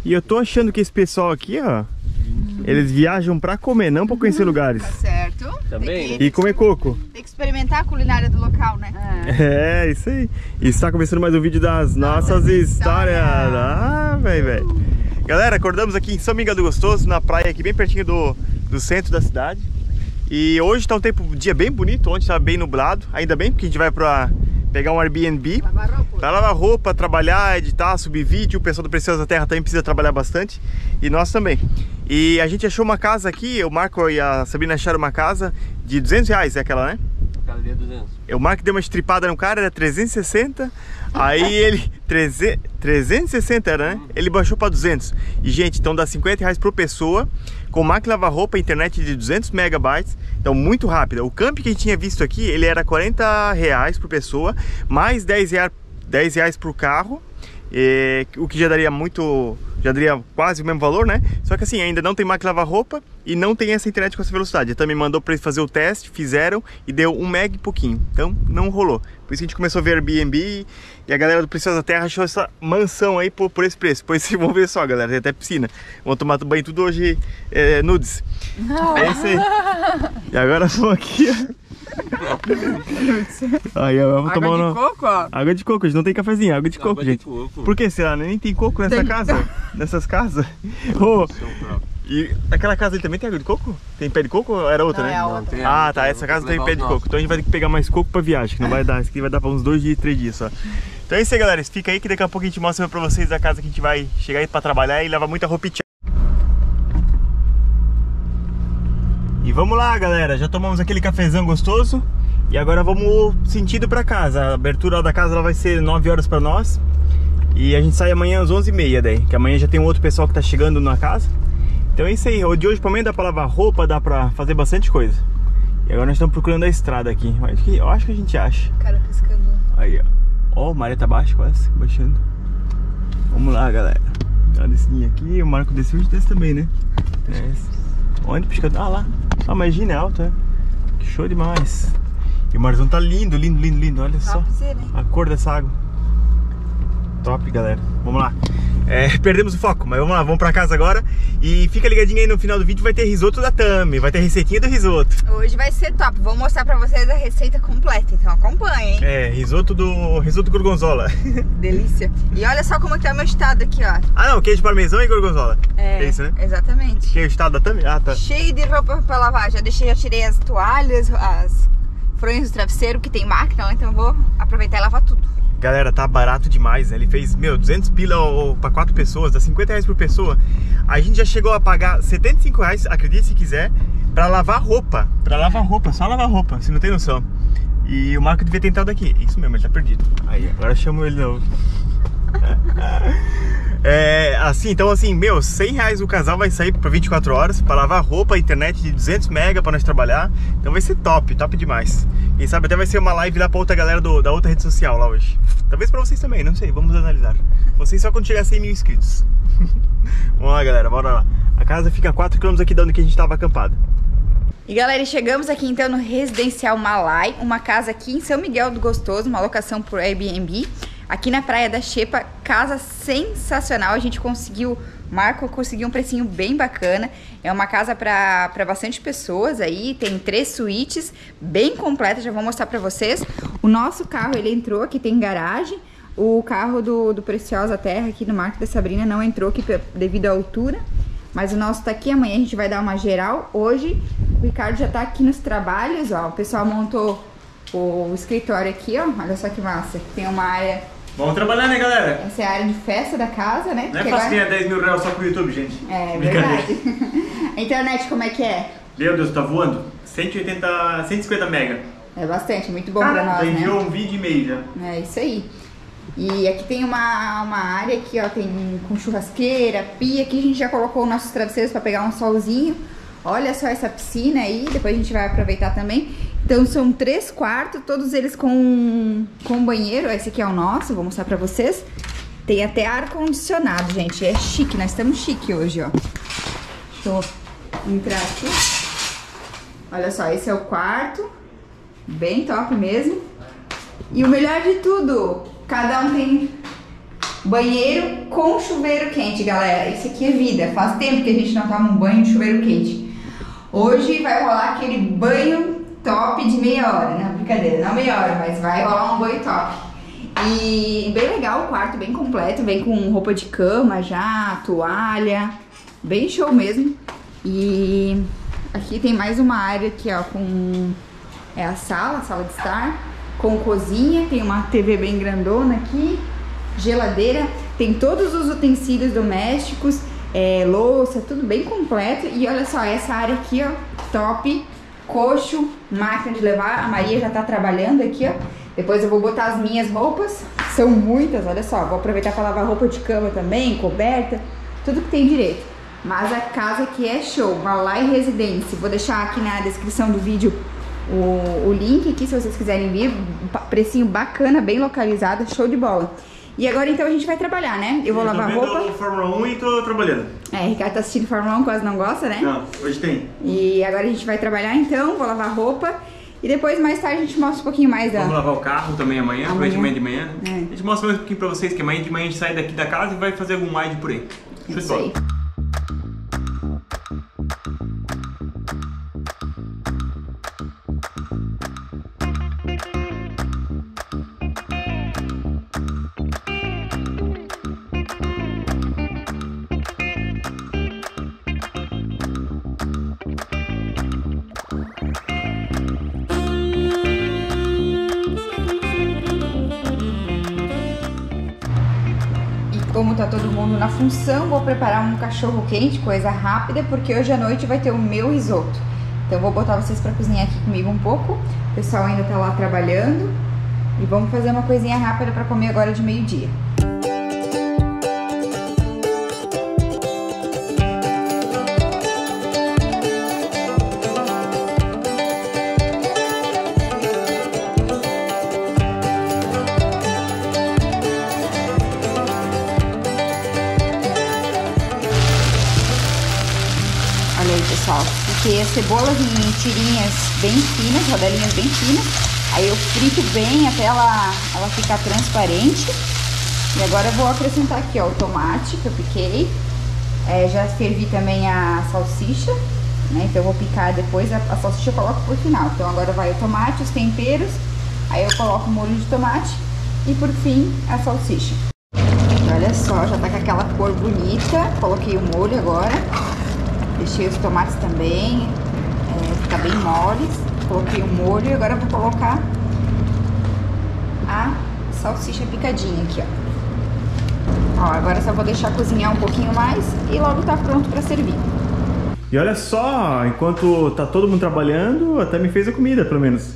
E eu tô achando que esse pessoal aqui, ó, eles viajam pra comer, não pra conhecer lugares. Tá certo. Também, né? E comer coco. Tem que experimentar a culinária do local, né? É, isso aí. E está começando mais um vídeo das nossas histórias. Ah, velho. Galera, acordamos aqui em São Miguel do Gostoso, na praia aqui bem pertinho do centro da cidade. E hoje tá um dia bem bonito, ontem tava bem nublado. Ainda bem, porque a gente vai pra pegar um Airbnb. Pra lavar roupa, trabalhar, editar, subir vídeo. O pessoal do Preciosa da Terra também precisa trabalhar bastante. E nós também. E a gente achou uma casa aqui, o Marco e a Sabrina acharam uma casa de R$200, é aquela, né? Cada dia 200. O Marco deu uma estripada no cara, era 360. Aí ele... 360 era, né? Ele baixou pra 200. E, gente, então dá R$50 por pessoa. Com máquina lavar roupa, internet de 200 megabytes. Então, muito rápida. O camp que a gente tinha visto aqui, ele era R$40 por pessoa. Mais R$10 por carro. O que já daria muito... Já daria quase o mesmo valor, né? Só que assim, ainda não tem máquina lavar roupa e não tem essa internet com essa velocidade. Ele também mandou para eles fazer o teste, fizeram e deu 1 meg e pouquinho. Então não rolou. Por isso que a gente começou a ver Airbnb e a galera do Preciosa da Terra achou essa mansão aí por esse preço. Pois vocês vão ver só, galera, tem até piscina. Vão tomar banho tudo hoje nudes. É isso aí. E agora vamos aqui, ó. Aí, vamos tomar água de coco, ó. Água de coco, a gente não tem cafezinho, água de coco, gente. Por que será? Nem tem coco nessa casa? Nessas casas? Oh, e aquela casa ali também tem água de coco? Tem pé de coco ou era outra, não, né? É outra. Ah, tá, essa casa tem pé de coco. Então a gente vai ter que pegar mais coco pra viagem, que não vai dar. Isso aqui vai dar pra uns 2 dias, 3 dias só. Então é isso aí, galera. Fica aí que daqui a pouco a gente mostra pra vocês a casa que a gente vai chegar aí pra trabalhar e levar muita roupa. E vamos lá, galera, já tomamos aquele cafezão gostoso e agora vamos sentido pra casa. A abertura da casa ela vai ser 9 horas pra nós e a gente sai amanhã às 11h30 daí, que amanhã já tem um outro pessoal que tá chegando na casa. Então é isso aí, de hoje pra amanhã dá pra lavar roupa, dá pra fazer bastante coisa. E agora nós estamos procurando a estrada aqui, eu acho que a gente acha. Cara piscando. Aí, ó, a maré tá baixa quase, baixando. Vamos lá, galera. Uma descidinha aqui, o Marco desceu, a gente desce também, né? Onde piscando? Ah, lá. Ah, mas Gina é alto, é? Que show demais. E o marzão tá lindo, lindo, lindo, lindo. Olha só a cor dessa água. Top, galera. Vamos lá. Perdemos o foco, mas vamos lá, vamos pra casa agora. E fica ligadinho aí no final do vídeo, vai ter risoto da Tami. Vai ter receitinha do risoto. Hoje vai ser top. Vou mostrar pra vocês a receita completa, então acompanhem, hein? Risoto gorgonzola. Delícia. E olha só como que tá o meu estado aqui, ó. Ah, não, queijo parmesão e gorgonzola. É isso, né? Exatamente. Que é o estado da Tami? Ah, tá. Cheio de roupa pra lavar. Já tirei as toalhas, as fronhas do travesseiro, que tem máquina, então eu vou aproveitar e lavar tudo. Galera, tá barato demais, né? Ele fez, 200 pila pra 4 pessoas, dá R$50 por pessoa. A gente já chegou a pagar R$75, acredite se quiser, pra lavar roupa. Pra lavar roupa, só lavar roupa, você não tem noção. E o Marco devia ter entrado aqui. Isso mesmo, ele tá perdido. Aí, agora eu chamo ele de novo. Então assim, R$100 o casal vai sair por 24 horas pra lavar roupa, internet de 200 mega pra nós trabalhar. Então vai ser top, top demais. Quem sabe até vai ser uma live lá pra outra galera da outra rede social lá hoje. Talvez pra vocês também, não sei, vamos analisar. Vocês só quando chegar a 100 mil inscritos. Vamos lá, galera, bora lá. A casa fica a 4 km aqui de onde que a gente tava acampado. E galera, chegamos aqui então no Residencial Malai, uma casa aqui em São Miguel do Gostoso, uma locação por Airbnb. Aqui na Praia da Xepa, casa sensacional, a gente conseguiu, Marco conseguiu um precinho bem bacana. É uma casa para bastante pessoas aí, tem 3 suítes, bem completa, já vou mostrar para vocês. O nosso carro, ele entrou, aqui tem garagem. O carro do Preciosa Terra aqui do Marco e da Sabrina não entrou aqui devido à altura. Mas o nosso tá aqui, amanhã a gente vai dar uma geral. Hoje o Ricardo já tá aqui nos trabalhos, ó, o pessoal montou o escritório aqui, ó, olha só que massa. Tem uma área... Vamos trabalhar, né, galera? Essa é a área de festa da casa, né? Não é fácil ganhar R$10 mil só pro YouTube, gente. É verdade. A internet como é que é? Meu Deus, tá voando? 150 mega. É bastante, muito bom pra nós, né? Enviou um vídeo e meio já. É isso aí. E aqui tem uma área aqui, ó, tem com churrasqueira, pia. Aqui a gente já colocou nossos travesseiros pra pegar um solzinho. Olha só essa piscina aí, depois a gente vai aproveitar também. Então são 3 quartos, todos eles com banheiro. Esse aqui é o nosso, vou mostrar pra vocês. Tem até ar-condicionado, gente, é chique, nós estamos chique hoje, ó. Deixa eu entrar aqui. Olha só, esse é o quarto, bem top mesmo. E o melhor de tudo, cada um tem banheiro com chuveiro quente, galera. Isso aqui é vida. Faz tempo que a gente não toma um banho de chuveiro quente. Hoje vai rolar aquele banho top de meia hora. Não, brincadeira, não meia hora, mas vai rolar um banho top. E bem legal o quarto, bem completo. Vem com roupa de cama já, toalha. Bem show mesmo. E aqui tem mais uma área aqui, ó, com... É a sala de estar. Com cozinha, tem uma TV bem grandona aqui. Geladeira, tem todos os utensílios domésticos, louça, tudo bem completo. E olha só, essa área aqui, ó, top, coxo, máquina de levar. A Maria já tá trabalhando aqui, ó. Depois eu vou botar as minhas roupas, são muitas, olha só. Vou aproveitar para lavar roupa de cama também, coberta, tudo que tem direito. Mas a casa aqui é show, Malai Residence. Vou deixar aqui na descrição do vídeo o link aqui, se vocês quiserem vir. Precinho bacana, bem localizado, show de bola. E agora então a gente vai trabalhar, né? Eu vou lavar roupa. Eu tô Fórmula 1 e tô trabalhando. Ricardo tá assistindo Fórmula 1, quase não gosta, né? Não, hoje tem. E agora a gente vai trabalhar então, vou lavar roupa. E depois, mais tarde, a gente mostra um pouquinho mais da... Vamos lavar o carro também amanhã, de manhã. A gente mostra mais um pouquinho pra vocês, que amanhã de manhã a gente sai daqui da casa e vai fazer algum ride por aí. Show de bola. Como tá todo mundo na função, vou preparar um cachorro quente, coisa rápida, porque hoje à noite vai ter o meu risoto. Então vou botar vocês pra cozinhar aqui comigo um pouco. O pessoal ainda tá lá trabalhando. E vamos fazer uma coisinha rápida pra comer agora de meio-dia. Olha aí, pessoal, porque as cebolas em tirinhas bem finas, rodelinhas bem finas. Aí eu frito bem até ela ficar transparente. E agora eu vou acrescentar aqui, ó, o tomate que eu piquei. Já fervi também a salsicha, né? Então eu vou picar depois, a salsicha eu coloco por final. Então agora vai o tomate, os temperos, aí eu coloco o molho de tomate e por fim a salsicha. Olha só, já tá com aquela cor bonita. Coloquei o molho agora. Deixei os tomates também, ficar bem moles. Coloquei o molho e agora eu vou colocar a salsicha picadinha aqui, ó. Ó, agora só vou deixar cozinhar um pouquinho mais e logo tá pronto pra servir. E olha só, enquanto tá todo mundo trabalhando, até me fez a comida, pelo menos.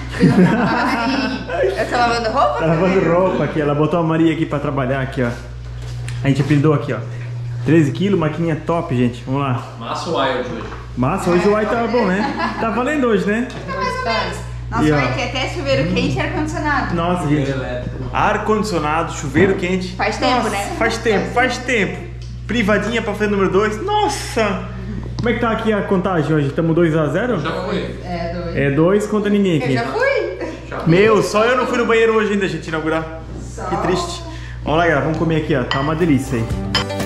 Eu tô lavando roupa? Tá lavando roupa aqui, ela botou a Maria aqui pra trabalhar aqui, ó. A gente apelidou aqui, ó. 13 kg, maquininha top, gente. Vamos lá. Massa wild hoje. Massa, hoje o wild tava bom, né? Tá valendo hoje, né? Tá mais ou menos. Nossa, vai ter até chuveiro quente e ar-condicionado. Nossa, gente. Ar-condicionado, chuveiro quente. Faz tempo, nossa, né? Faz tempo. Privadinha pra fazer número 2. Nossa! Como é que tá aqui a contagem hoje? Estamos 2-0? Já foi. É 2 contra ninguém aqui. Eu já fui. Meu, só eu não fui no banheiro hoje ainda, gente, inaugurar. Só. Que triste. Vamos lá, galera, vamos comer aqui, ó. Tá uma delícia aí.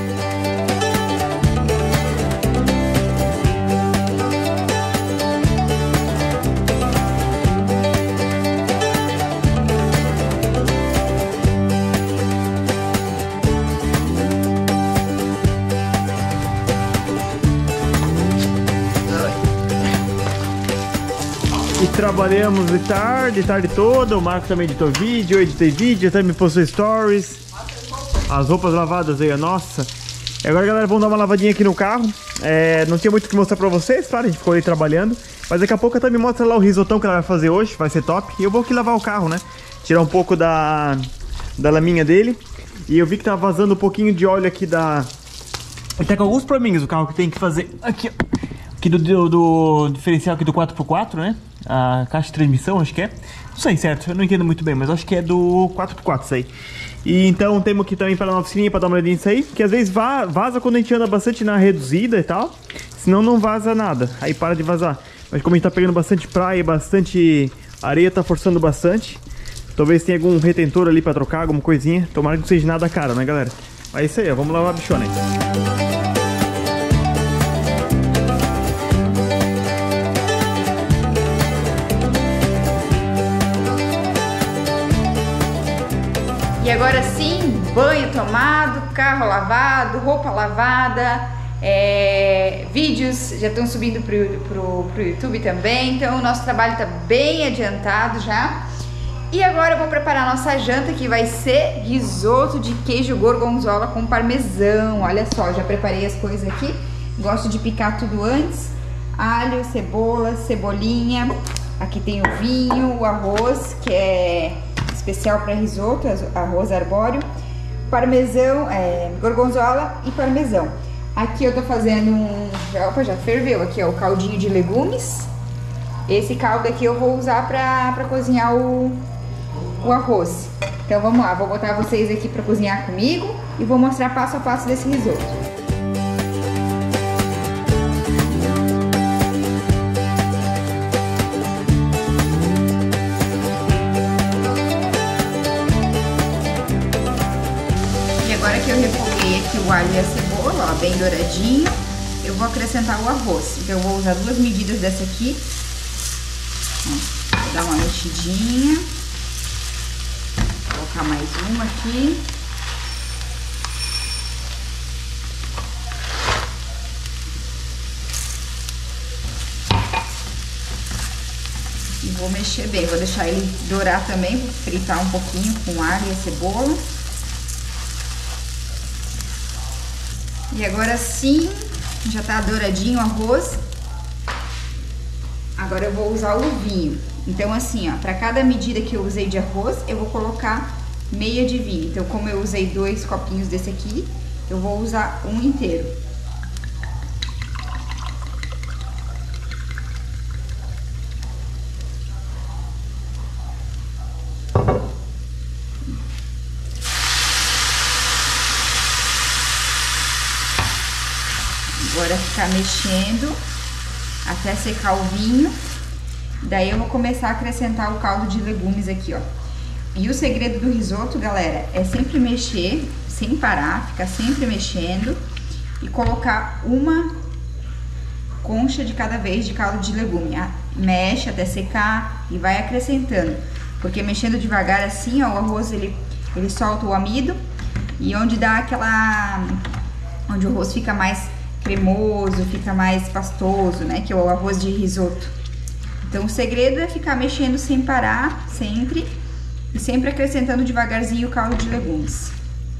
E trabalhamos de tarde toda. O Marco também editou vídeo, eu editei vídeo, até me postou stories. As roupas lavadas aí, nossa. E agora, galera, vamos dar uma lavadinha aqui no carro. Não tinha muito o que mostrar pra vocês, claro, a gente ficou ali trabalhando. Mas daqui a pouco até me mostra lá o risotão que ela vai fazer hoje, vai ser top. E eu vou aqui lavar o carro, né? Tirar um pouco da laminha dele. E eu vi que tá vazando um pouquinho de óleo aqui da... Ele tá com alguns probleminhas o carro que tem que fazer aqui, ó. Aqui do diferencial aqui do 4x4, né? A caixa de transmissão, acho que é. Não sei, certo? Eu não entendo muito bem, mas acho que é do 4x4 isso aí. E então temos aqui também para a oficininha para dar uma olhadinha nisso aí. Que às vezes vaza quando a gente anda bastante na reduzida e tal. Senão não vaza nada. Aí para de vazar. Mas como a gente tá pegando bastante praia, bastante areia, tá forçando bastante. Talvez tenha algum retentor ali pra trocar, alguma coisinha. Tomara que não seja nada caro, né, galera? Mas é isso aí, ó. Vamos lavar a bichona aí. E agora sim, banho tomado, carro lavado, roupa lavada, vídeos já estão subindo pro YouTube também, então o nosso trabalho está bem adiantado já. E agora eu vou preparar a nossa janta, que vai ser risoto de queijo gorgonzola com parmesão. Olha só, já preparei as coisas aqui, gosto de picar tudo antes, alho, cebola, cebolinha, aqui tem o vinho, o arroz, que é especial para risoto, arroz arbóreo, parmesão, gorgonzola e parmesão. Aqui eu tô fazendo opa, já ferveu aqui, ó, o caldinho de legumes. Esse caldo aqui eu vou usar para cozinhar o arroz. Então vamos lá, vou botar vocês aqui para cozinhar comigo e vou mostrar passo a passo desse risoto. Agora que eu refoguei aqui o alho e a cebola, ó, bem douradinho, eu vou acrescentar o arroz. Então eu vou usar 2 medidas dessa aqui. Ó, vou dar uma mexidinha. Vou colocar mais uma aqui. E vou mexer bem, vou deixar ele dourar também, vou fritar um pouquinho com o alho e a cebola. E agora sim, já tá douradinho o arroz. Agora eu vou usar o vinho. Então assim, ó, para cada medida que eu usei de arroz, eu vou colocar meia de vinho. Então como eu usei 2 copinhos desse aqui, eu vou usar um inteiro. Agora ficar mexendo até secar o vinho. Daí eu vou começar a acrescentar o caldo de legumes aqui, ó. E o segredo do risoto, galera, é sempre mexer sem parar, ficar sempre mexendo e colocar uma concha de cada vez de caldo de legume. Mexe até secar e vai acrescentando, porque mexendo devagar assim, ó, o arroz ele solta o amido e onde dá onde o arroz fica mais cremoso, fica mais pastoso, né, que é o arroz de risoto. Então o segredo é ficar mexendo sem parar, sempre, e sempre acrescentando devagarzinho o caldo de legumes.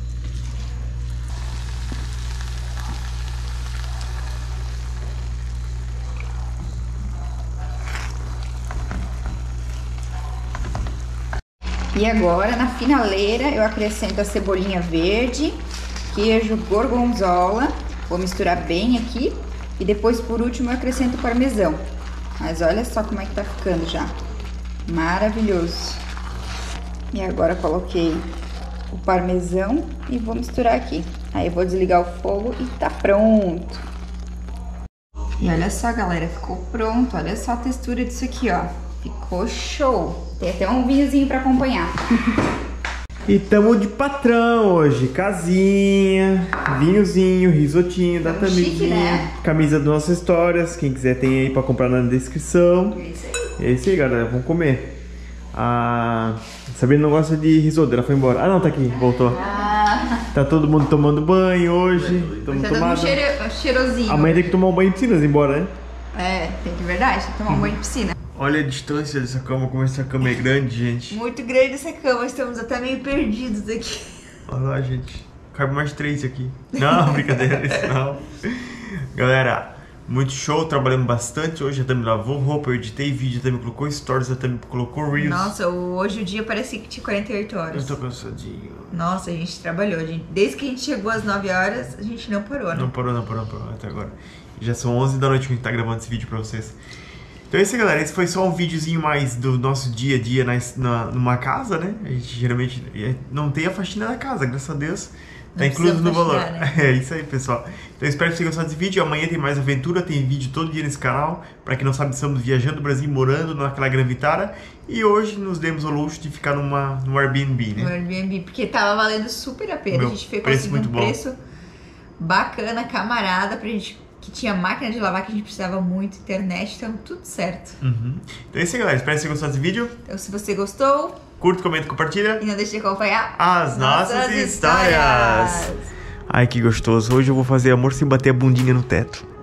E agora, na finaleira, eu acrescento a cebolinha verde, queijo gorgonzola. Vou misturar bem aqui e depois, por último, eu acrescento o parmesão. Mas olha só como é que tá ficando já. Maravilhoso. E agora coloquei o parmesão e vou misturar aqui. Aí eu vou desligar o fogo e tá pronto. E olha só, galera, ficou pronto. Olha só a textura disso aqui, ó. Ficou show. Tem até um vinhozinho pra acompanhar. E tamo de patrão hoje, casinha, vinhozinho, risotinho da Tamiguinha, né? Camisa do Nossas Histórias, quem quiser tem aí pra comprar na descrição. É isso aí, galera, vamos comer. A Sabrina não gosta de risoto, ela foi embora. Ah não, tá aqui, voltou. Tá todo mundo tomando banho hoje. Tá todo mundo cheirosinho. Amanhã tem que tomar um banho de piscina, antes de ir embora, né? É, tem que, verdade, tem que tomar um banho de piscina. Olha a distância dessa cama, como essa cama é grande, gente. Muito grande essa cama, estamos até meio perdidos aqui. Olha lá, gente. Cabe mais 3 aqui. Não, brincadeira, isso não. Galera, muito show, trabalhamos bastante. Hoje a Tami lavou roupa, eu editei vídeo, a Tami colocou stories, a Tami colocou reels. Nossa, hoje o dia parecia que tinha 48 horas. Eu tô cansadinho. Nossa, a gente trabalhou, gente. Desde que a gente chegou às 9 horas, a gente não parou, né? Não parou até agora. Já são 11 da noite que a gente tá gravando esse vídeo pra vocês. Então é isso aí, galera, esse foi só um videozinho mais do nosso dia a dia numa casa, né? A gente geralmente não tem a faxina da casa, graças a Deus. Tá incluso no valor. Né? É isso aí, pessoal. Então espero que vocês gostem desse vídeo. Amanhã tem mais aventura, tem vídeo todo dia nesse canal. Pra quem não sabe, estamos viajando o Brasil, morando naquela Gran Vitara. E hoje nos demos o luxo de ficar no Airbnb, né? No Airbnb, porque tava valendo super a pena. A gente fez conseguindo um preço bacana, camarada, pra gente que tinha máquina de lavar que a gente precisava muito, internet, então tudo certo. Então é isso aí, galera. Espero que vocês gostaram desse vídeo. Então se você gostou, curta, comenta, compartilha. E não deixe de acompanhar as nossas histórias. Ai, que gostoso. Hoje eu vou fazer amor sem bater a bundinha no teto.